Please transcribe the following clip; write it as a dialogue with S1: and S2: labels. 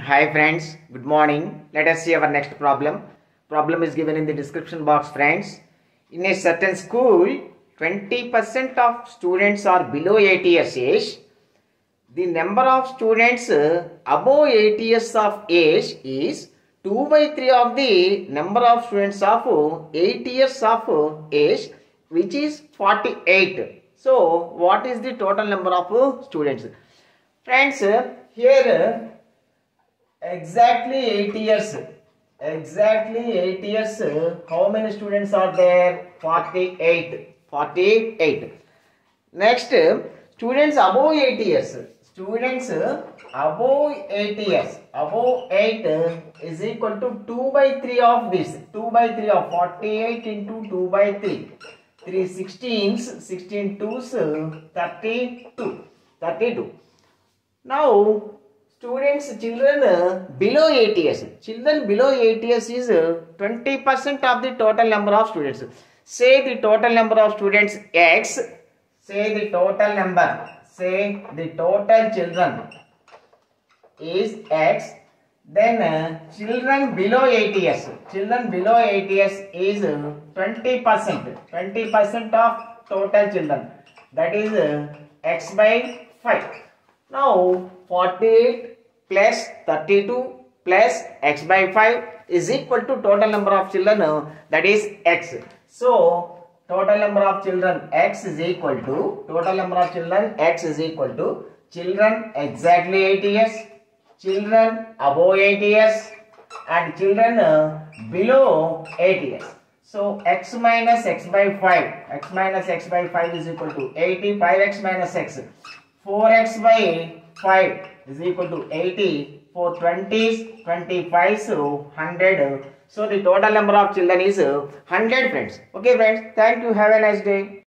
S1: Hi friends, good morning. Let us see our next problem. Problem is given in the description box, friends. In a certain school, 20% of students are below 80 years age. The number of students above 80 years of age is 2 by 3 of the number of students of 80 years of age, which is 48. So, what is the total number of students? Friends, here exactly 80 years. Exactly 80 years. How many students are there? 48. 48. Next, students above 80 years. Students above 80 years. Above 8 is equal to 2 by 3 of this. 2 by 3 of 48 into 2 by 3. 3 16s, 16 2s, 32. 32. Now, children below 80 years. Children below 80 years is 20% of the total number of students. Say the total number of students X. Say the total number. Say the total children is X. Then children below 80 years. Children below 80 years is 20%. 20% of total children. That is X by 5. Now 48 plus 32 plus X by 5 is equal to total number of children, that is X. So total number of children X is equal to children exactly 80 years, children above 80 years and children below 80 years. So x minus x by 5 is equal to 80. 5x minus x, 4x by 5 is equal to 80. 4 20s, 25, so 100. So the total number of children is 100, friends. Okay friends, thank you, have a nice day.